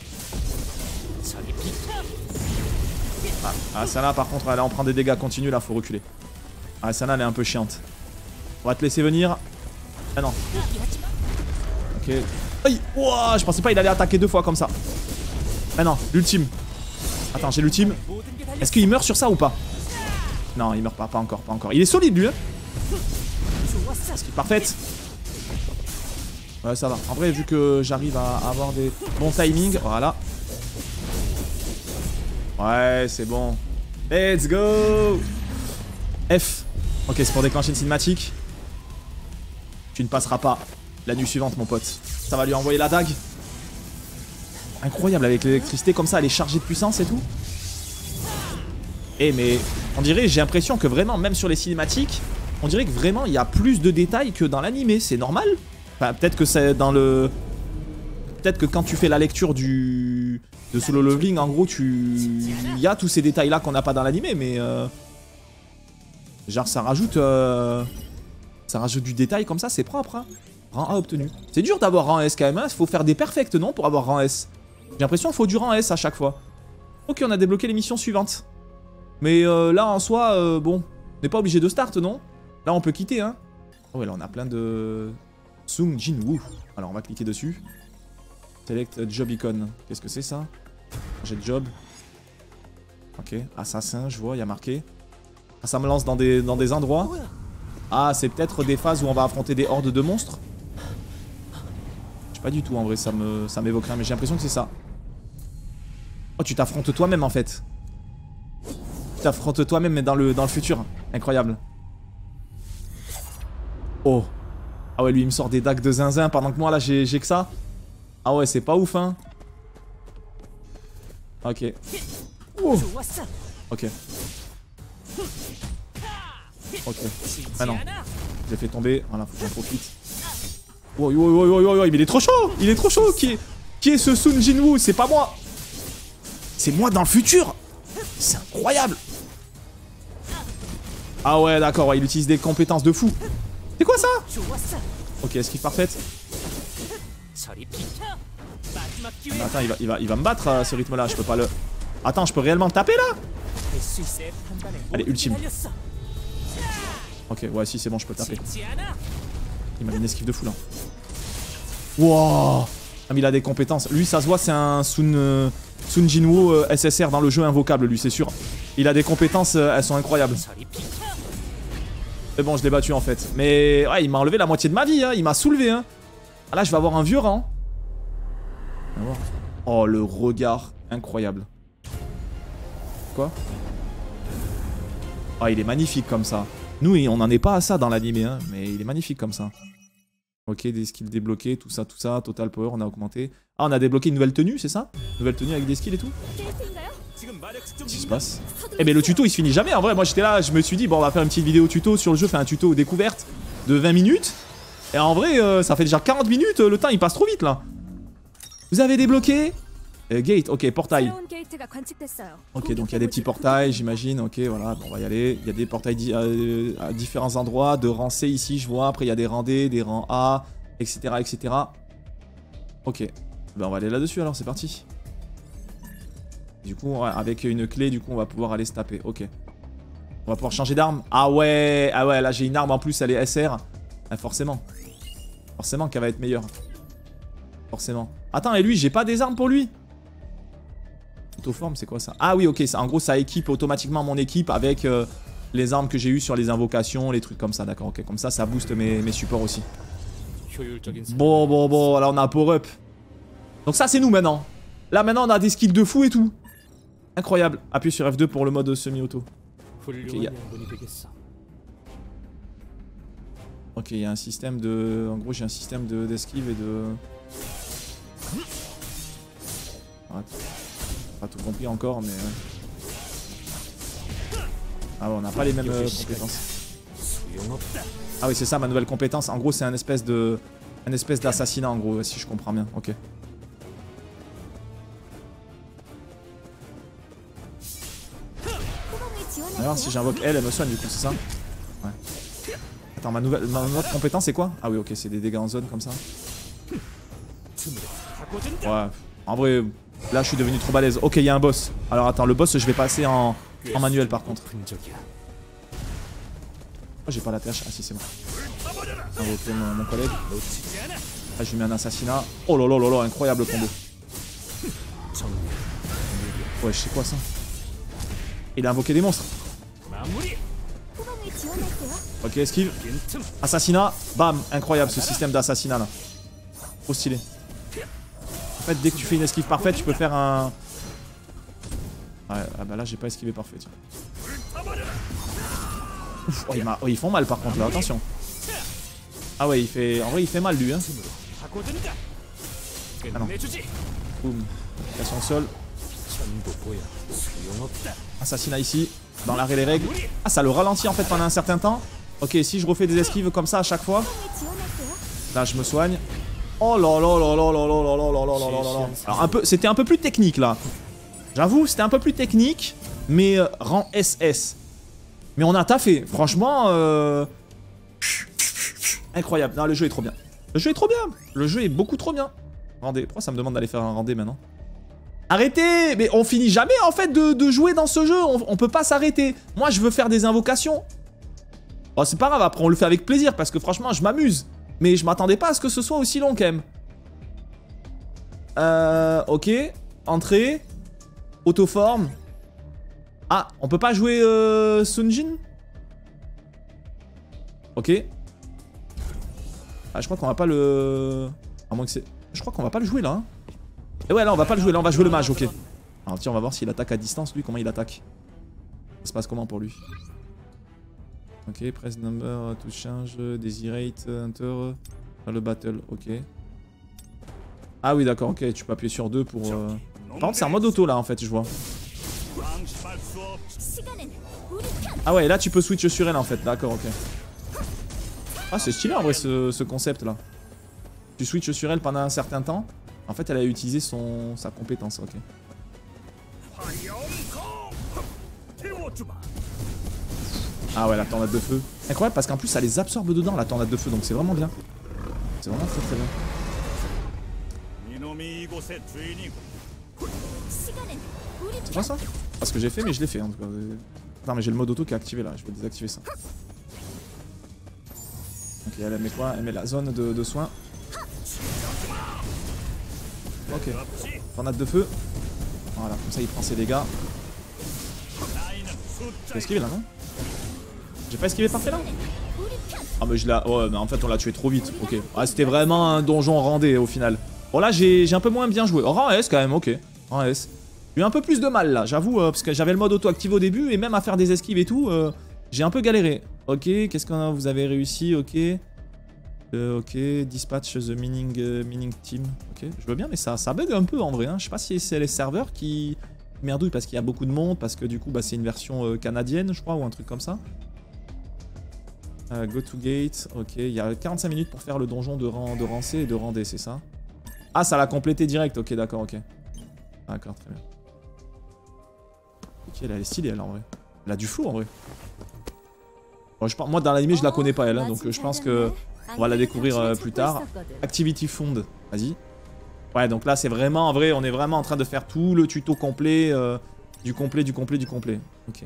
S1: Ah, ah celle-là par contre, là on prend des dégâts continus, là faut reculer. Ah, celle-là elle est un peu chiante. On va te laisser venir. Ah non. Ok. Aïe. Ouah, je pensais pas il allait attaquer deux fois comme ça. Ah non, l'ultime. Attends, j'ai l'ultime. Est-ce qu'il meurt sur ça ou pas? Non, il meurt pas, pas encore, pas encore. Il est solide lui, hein. Est-ce qu'il est parfaite? Ouais, ça va. En vrai, vu que j'arrive à avoir des bons timings, voilà. Ouais, c'est bon. Let's go. F. Ok, c'est pour déclencher une cinématique. Tu ne passeras pas la nuit suivante, mon pote. Ça va lui envoyer la dague. Incroyable, avec l'électricité comme ça, elle est chargée de puissance et tout. Eh mais on dirait, j'ai l'impression que vraiment, même sur les cinématiques, on dirait que vraiment il y a plus de détails que dans l'animé. C'est normal? Enfin, peut-être que c'est dans le... Peut-être que quand tu fais la lecture du... de Solo Leveling, en gros, tu... il y a tous ces détails-là qu'on n'a pas dans l'animé, mais... Euh... Genre, ça rajoute... Euh... Ça rajoute du détail comme ça, c'est propre, hein. Rang A obtenu. C'est dur d'avoir rang S quand même, hein. Il faut faire des perfects, non, pour avoir rang S. J'ai l'impression qu'il faut du rang S à chaque fois. Ok, on a débloqué les missions suivantes. Mais euh, là, en soi, euh, bon, on n'est pas obligé de start, non? Là, on peut quitter, hein. Oh, ouais, là, on a plein de... Sung Jin-woo. Alors, on va cliquer dessus. Select Job Icon. Qu'est-ce que c'est, ça? J'ai job. Ok, assassin, je vois, il y a marqué. Ah, ça me lance dans des, dans des endroits. Ah, c'est peut-être des phases où on va affronter des hordes de monstres. Je sais pas du tout, en vrai, ça me, ça m'évoque rien, mais j'ai l'impression que c'est ça. Oh, tu t'affrontes toi-même, en fait. Tu t'affrontes toi-même, mais dans le, dans le futur. Incroyable. Oh. Ah ouais, lui, il me sort des dagues de zinzin pendant que moi, là, j'ai que ça. Ah ouais, c'est pas ouf, hein. Ok. Oh. Ok. Ok. Ah non. Je l'ai fait tomber. Voilà, faut que j'en profite. Oh, oh, oh, oh, oh, oh, il est trop chaud. Il est trop chaud. Qui est, qui est ce Sun Jinwoo? C'est pas moi. C'est moi dans le futur. C'est incroyable. Ah ouais, d'accord. Ouais, il utilise des compétences de fou. C'est quoi ça? Ok, esquive parfaite. Mais attends, il va, il va, il va me battre à ce rythme-là. Je peux pas le... Attends, je peux réellement le taper là? Allez, ultime. Ok, ouais, si, c'est bon, je peux le taper. Il m'a mis une esquive de fou là. Wow. Ah, mais il a des compétences. Lui, ça se voit, c'est un Sun, euh, Sun Jinwoo euh, S S R dans le jeu invocable, lui, c'est sûr. Il a des compétences, euh, elles sont incroyables. Mais bon, je l'ai battu en fait. Mais ouais, il m'a enlevé la moitié de ma vie, hein. Il m'a soulevé, hein. Ah là, je vais avoir un vieux rang. Oh, le regard incroyable. Quoi? Ah, il est magnifique comme ça. Nous, on n'en est pas à ça dans l'anime, hein, mais il est magnifique comme ça. Ok, des skills débloqués, tout ça, tout ça. Total power, on a augmenté. Ah, on a débloqué une nouvelle tenue, c'est ça? Nouvelle tenue avec des skills et tout? Qu'est-ce qui se passe? Eh mais le tuto il se finit jamais en vrai. Moi j'étais là, je me suis dit bon on va faire une petite vidéo tuto sur le jeu, faire un tuto découverte de vingt minutes. Et en vrai euh, ça fait déjà quarante minutes, le temps il passe trop vite là. Vous avez débloqué euh, Gate, ok, portail. Ok, donc il y a des petits portails j'imagine, ok voilà, bon, on va y aller. Il y a des portails di euh, à différents endroits, de rang C ici je vois, après il y a des rangs D, des rangs A, et cetera et cetera. Ok, ben on va aller là-dessus alors, c'est parti. Du coup, ouais, avec une clé, du coup, on va pouvoir aller se taper. Ok. On va pouvoir changer d'arme. Ah ouais, ah ouais, là j'ai une arme en plus, elle est S R. Ah, forcément. Forcément qu'elle va être meilleure. Forcément. Attends, et lui, j'ai pas des armes pour lui? Autoforme, c'est quoi ça? Ah oui, ok, ça, en gros, ça équipe automatiquement mon équipe avec euh, les armes que j'ai eues sur les invocations, les trucs comme ça, d'accord, ok. Comme ça, ça booste mes, mes supports aussi. Bon, bon, bon, là on a un power-up. Donc ça, c'est nous maintenant. Là, maintenant, on a des skills de fou et tout. Incroyable. Appuie sur F deux pour le mode semi-auto. Ok, il y a... Ok, il y a un système de... En gros, j'ai un système d'esquive et de... Arrête. Pas tout compris encore, mais... Ah ouais, on n'a pas les mêmes euh, compétences. Ah oui, c'est ça ma nouvelle compétence. En gros, c'est un espèce de... Un espèce d'assassinat, en gros, si je comprends bien. Ok. On va voir si j'invoque elle, elle me soigne du coup, c'est ça? Ouais. Attends, ma nouvelle ma autre compétence c'est quoi? Ah oui, ok, c'est des dégâts en zone comme ça. Ouais, en vrai, là je suis devenu trop balèze. Ok, il y a un boss. Alors attends, le boss je vais passer en, en manuel par contre. Oh, j'ai pas la tâche. Ah si, c'est bon. Invoquer mon, mon collègue. Là, je lui mets un assassinat. Oh là là là là, incroyable combo. Ouais, je sais quoi ça? Il a invoqué des monstres. Ok, esquive. Assassinat. Bam. Incroyable ce système d'assassinat là. Trop stylé. En fait, dès que tu fais une esquive parfaite, tu peux faire un... Ouais, ah bah là, j'ai pas esquivé parfait. Ouf, oh, il oh, ils font mal par contre là, attention. Ah ouais, il fait... En vrai, il fait mal lui. Hein. Ah non. Boum. Casse au sol. Assassinat ici. Dans l'arrêt des règles. Ah, ça le ralentit en fait pendant un certain temps. Ok, si je refais des esquives comme ça à chaque fois. Là, je me soigne. Oh là là là là là là là là là là là là. Alors, un peu, c'était un peu plus technique là. J'avoue, c'était un peu plus technique. Mais euh, rang S S. Mais on a taffé. Franchement, euh... incroyable. Non, le jeu est trop bien. Le jeu est trop bien. Le jeu est beaucoup trop bien. Rendez. Pourquoi ça me demande d'aller faire un rendez maintenant? Arrêtez! Mais on finit jamais en fait de, de jouer dans ce jeu. On, on peut pas s'arrêter. Moi, je veux faire des invocations. Oh, c'est pas grave. Après, on le fait avec plaisir parce que franchement, je m'amuse. Mais je m'attendais pas à ce que ce soit aussi long quand même. Euh... Ok. Entrée. Autoforme. Ah, on peut pas jouer euh, Sunjin? Ok. Ah, je crois qu'on va pas le... À moins que c'est... Je crois qu'on va pas le jouer là. Hein. Et ouais, là on va pas le jouer, là on va jouer le mage, ok. Alors tiens, on va voir s'il attaque à distance, lui, comment il attaque. Ça se passe comment pour lui? Ok, press number, to change, desirate, hunter, le battle, ok. Ah oui, d'accord, ok, tu peux appuyer sur deux pour... Euh... Par contre, c'est en mode auto là en fait, je vois. Ah ouais, là tu peux switch sur elle en fait, d'accord, ok. Ah, c'est stylé en vrai ce, ce concept là. Tu switches sur elle pendant un certain temps. En fait, elle a utilisé son, sa compétence, ok. Ah ouais, la tornade de feu. Incroyable parce qu'en plus, ça les absorbe dedans, la tornade de feu, donc c'est vraiment bien. C'est vraiment très très bien. C'est quoi ça? Pas ce que j'ai fait, mais je l'ai fait en tout cas. Non, mais j'ai le mode auto qui est activé là, je vais désactiver ça. Ok, elle met quoi? Elle met la zone de, de soins. Ok, tornade de feu. Voilà, comme ça il prend ses dégâts. J'ai esquivé là, non? J'ai pas esquivé parfait là? Ah mais je l'ai... Ouais, mais en fait on l'a tué trop vite, ok. Ah, c'était vraiment un donjon rendé au final. Bon là j'ai un peu moins bien joué. Oh, rang S quand même, ok. Rang S. J'ai eu un peu plus de mal là, j'avoue, euh, parce que j'avais le mode auto activé au début et même à faire des esquives et tout, euh, j'ai un peu galéré. Ok, qu'est-ce qu'on a? Vous avez réussi, ok. Euh, ok, dispatch the mining, euh, mining team. Ok, je veux bien, mais ça, ça bug un peu en vrai. Hein. Je sais pas si c'est les serveurs qui merdouillent parce qu'il y a beaucoup de monde, parce que du coup, bah, c'est une version euh, canadienne, je crois, ou un truc comme ça. Euh, go to gate. Ok, il y a quarante-cinq minutes pour faire le donjon de, ran de Rancé et de Randé, c'est ça? Ah, ça l'a complété direct. Ok, d'accord, ok. D'accord, très bien. Ok, elle, elle est stylée, elle, en vrai. Elle a du flow, en vrai. Bon, je, moi, dans l'anime, je la connais pas, elle, hein, donc euh, je pense que on va la découvrir euh, plus tard. Activity Fund, vas-y. Ouais, donc là, c'est vraiment, en vrai, on est vraiment en train de faire tout le tuto complet, euh, du complet, du complet, du complet. Ok.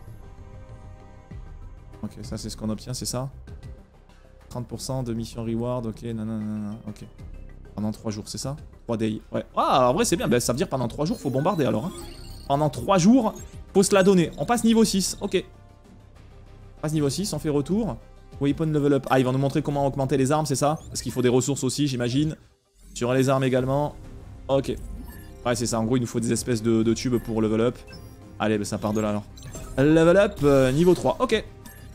S1: Ok, ça, c'est ce qu'on obtient, c'est ça? trente pour cent de mission reward, ok, nanana, ok. Pendant trois jours, c'est ça? trois days, ouais. Ah, en vrai, c'est bien, ben, ça veut dire pendant trois jours, faut bombarder, alors. Hein. Pendant trois jours, faut se la donner. On passe niveau six, ok. On passe niveau six, on fait retour. Weapon level up. Ah, ils vont nous montrer comment augmenter les armes, c'est ça? Parce qu'il faut des ressources aussi, j'imagine. Sur les armes également. Ok. Ouais, c'est ça. En gros, il nous faut des espèces de, de tubes pour level up. Allez, bah, ça part de là alors. Level up, euh, niveau trois. Ok.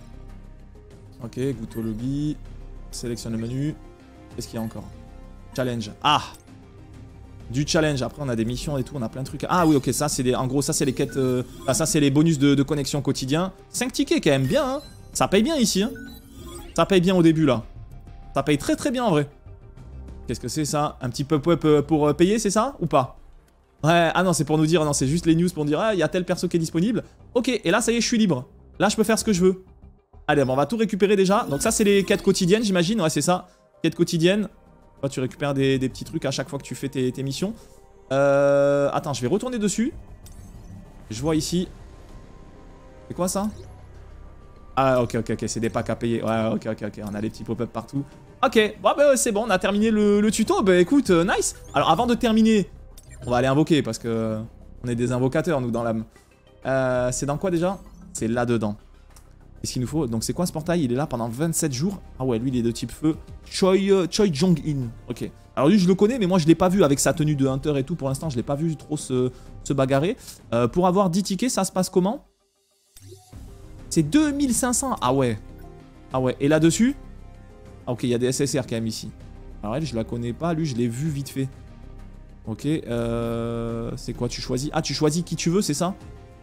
S1: Ok, goûte au lobby. Sélectionne le menu. Qu'est-ce qu'il y a encore? Challenge. Ah! Du challenge. Après, on a des missions et tout. On a plein de trucs. Ah oui, ok. Ça, c'est des... En gros, ça, c'est les quêtes. Euh... Ah, ça, c'est les bonus de, de connexion quotidien. cinq tickets, quand même bien. Hein. Ça paye bien ici. Hein. Ça paye bien au début, là. Ça paye très, très bien en vrai. Qu'est-ce que c'est ça? Un petit pop-up pour payer, c'est ça? Ou pas? Ouais, ah non, c'est pour nous dire, non, c'est juste les news pour dire, ah, il y a tel perso qui est disponible. Ok, et là, ça y est, je suis libre. Là, je peux faire ce que je veux. Allez, bon, on va tout récupérer déjà. Donc ça, c'est les quêtes quotidiennes, j'imagine. Ouais, c'est ça. Quêtes quotidiennes. Toi, tu récupères des, des petits trucs à chaque fois que tu fais tes, tes missions. Euh... Attends, je vais retourner dessus. Je vois ici. C'est quoi ça? Ah, ok, ok, ok, c'est des packs à payer. Ouais, ok, ok, ok, on a les petits pop-up partout. Ok, bon, bah, c'est bon, on a terminé le, le tuto. Bah, écoute, euh, nice. Alors, avant de terminer, on va aller invoquer parce que on est des invocateurs, nous, dans l'âme. Euh, c'est dans quoi déjà? C'est là-dedans. Qu'est-ce qu'il nous faut? Donc, c'est quoi ce portail? Il est là pendant vingt-sept jours. Ah, ouais, lui, il est de type feu. Choi, euh, Choi Jong-in. Ok. Alors, lui, je le connais, mais moi, je l'ai pas vu avec sa tenue de hunter et tout. Pour l'instant, je l'ai pas vu trop se, se bagarrer. Euh, pour avoir dix tickets, ça se passe comment? C'est deux mille cinq cents. Ah ouais. Ah ouais. Et là-dessus? Ah ok, il y a des S S R quand même ici. Alors elle, je la connais pas. Lui, je l'ai vu vite fait. Ok. Euh... C'est quoi? Tu choisis? Ah, tu choisis qui tu veux, c'est ça?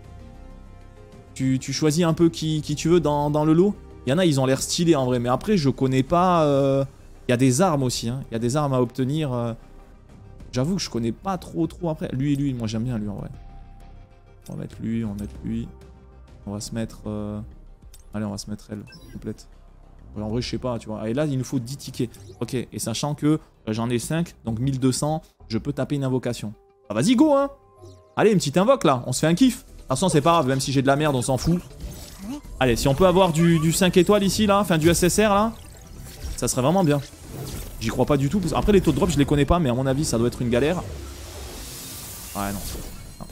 S1: tu, tu choisis un peu qui, qui tu veux dans, dans le lot? Il y en a, ils ont l'air stylés en vrai. Mais après, je connais pas... Euh... Il y a des armes aussi. Hein. Il y a des armes à obtenir. Euh... J'avoue que je connais pas trop trop après. Lui et lui, moi j'aime bien lui en vrai. On va mettre lui, on va mettre lui. On va se mettre... Euh... Allez, on va se mettre elle, complète. Ouais, en vrai, je sais pas, tu vois. Et là, il nous faut dix tickets. Ok, et sachant que euh, j'en ai cinq, donc mille deux cents, je peux taper une invocation. Ah, vas-y, go, hein. Allez, une petite invoque, là. On se fait un kiff. De toute façon, c'est pas grave, même si j'ai de la merde, on s'en fout. Allez, si on peut avoir du, du cinq étoiles ici, là, enfin du S S R, là, ça serait vraiment bien. J'y crois pas du tout. Parce... Après, les taux de drop, je les connais pas, mais à mon avis, ça doit être une galère. Ouais, non. Non,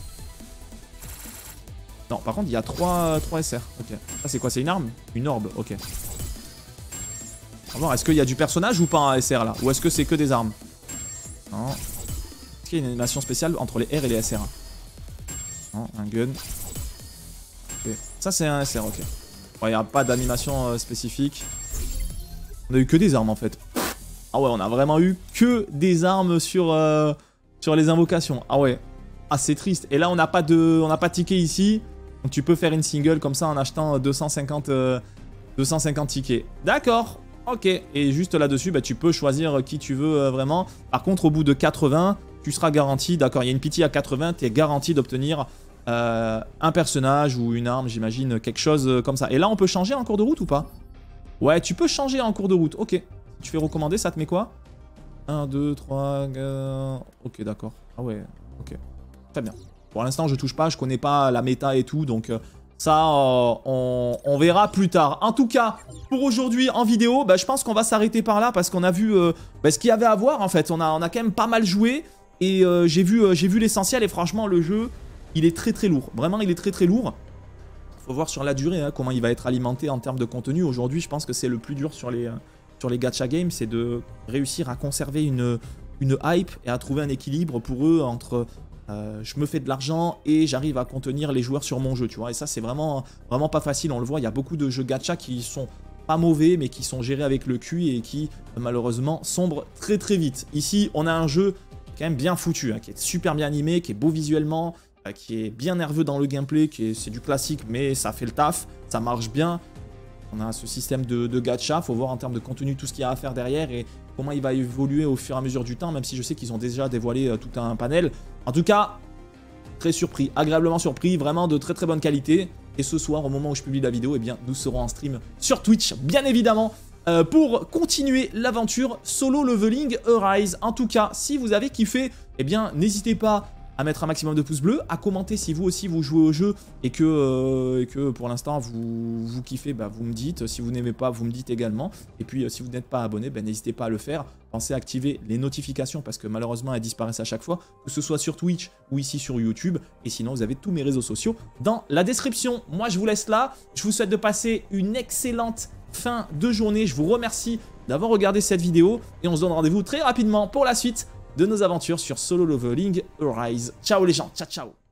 S1: non par contre, il y a trois S R. Ok. Ça, c'est quoi? C'est une arme? Une orbe, ok. On va voir, est-ce qu'il y a du personnage ou pas un S R, là? Ou est-ce que c'est que des armes? Non. Est-ce qu'il y a une animation spéciale entre les R et les S R? Non, un gun. Okay. Ça, c'est un S R, ok. Il n'y a pas d'animation euh, spécifique. On a eu que des armes, en fait. Ah ouais, on a vraiment eu que des armes sur, euh, sur les invocations. Ah ouais. Ah, c'est triste. Et là, on n'a pas de, on n'a pas de ticket ici. Donc, tu peux faire une single comme ça en achetant deux cent cinquante, euh, deux cent cinquante tickets. D'accord. Ok. Et juste là-dessus, bah, tu peux choisir qui tu veux euh, vraiment. Par contre, au bout de quatre-vingts, tu seras garanti. D'accord, il y a une pitié à quatre-vingts. Tu es garanti d'obtenir euh, un personnage ou une arme, j'imagine, quelque chose euh, comme ça. Et là, on peut changer en cours de route ou pas? Ouais, tu peux changer en cours de route. Ok. Tu fais recommander, ça te met quoi? un, deux, trois... Euh... Ok, d'accord. Ah ouais, ok. Très bien. Pour l'instant, je touche pas, je connais pas la méta et tout, donc euh, ça, euh, on, on verra plus tard. En tout cas, pour aujourd'hui en vidéo, bah, je pense qu'on va s'arrêter par là parce qu'on a vu euh, bah, ce qu'il y avait à voir en fait. On a, on a quand même pas mal joué et euh, j'ai vu, euh, j'ai vu l'essentiel et franchement, le jeu, il est très très lourd. Vraiment, il est très très lourd. Faut voir sur la durée hein, comment il va être alimenté en termes de contenu. Aujourd'hui, je pense que c'est le plus dur sur les... Euh, sur les gacha games, c'est de réussir à conserver une, une hype et à trouver un équilibre pour eux entre euh, je me fais de l'argent et j'arrive à contenir les joueurs sur mon jeu, tu vois. Et ça, c'est vraiment, vraiment pas facile, on le voit, il y a beaucoup de jeux gacha qui sont pas mauvais, mais qui sont gérés avec le cul et qui, malheureusement, sombrent très très vite. Ici, on a un jeu quand même bien foutu, hein, qui est super bien animé, qui est beau visuellement, euh, qui est bien nerveux dans le gameplay, qui est, c'est du classique, mais ça fait le taf, ça marche bien. On a ce système de, de gacha, faut voir en termes de contenu tout ce qu'il y a à faire derrière et comment il va évoluer au fur et à mesure du temps, même si je sais qu'ils ont déjà dévoilé euh, tout un panel. En tout cas, très surpris, agréablement surpris, vraiment de très très bonne qualité. Et ce soir, au moment où je publie la vidéo, eh bien, nous serons en stream sur Twitch, bien évidemment, euh, pour continuer l'aventure Solo Leveling Arise. En tout cas, si vous avez kiffé, eh bien, n'hésitez pas à mettre un maximum de pouces bleus, à commenter si vous aussi vous jouez au jeu et que, euh, et que pour l'instant vous, vous kiffez, bah, vous me dites. Si vous n'aimez pas, vous me dites également. Et puis euh, si vous n'êtes pas abonné, bah, n'hésitez pas à le faire. Pensez à activer les notifications parce que malheureusement elles disparaissent à chaque fois, que ce soit sur Twitch ou ici sur YouTube. Et sinon vous avez tous mes réseaux sociaux dans la description. Moi je vous laisse là, je vous souhaite de passer une excellente fin de journée. Je vous remercie d'avoir regardé cette vidéo et on se donne rendez-vous très rapidement pour la suite de nos aventures sur Solo Leveling Arise. Ciao les gens, ciao ciao.